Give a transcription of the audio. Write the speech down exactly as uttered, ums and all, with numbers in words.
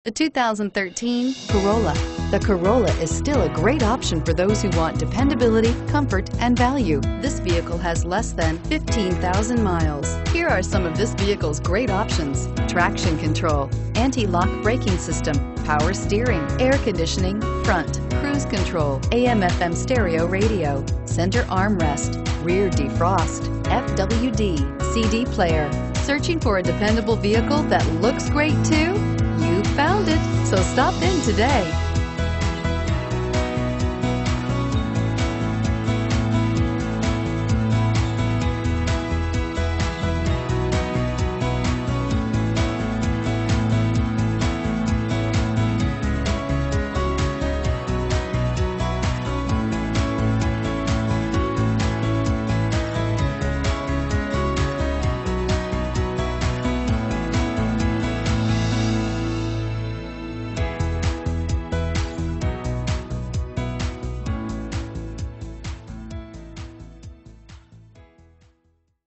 The two thousand thirteen Corolla. The Corolla is still a great option for those who want dependability, comfort, and value. This vehicle has less than fifteen thousand miles. Here are some of this vehicle's great options: traction control, anti-lock braking system, power steering, air conditioning, front, cruise control, A M F M stereo radio, center armrest, rear defrost, F W D, C D player. Searching for a dependable vehicle that looks great too? You found it, so stop in today.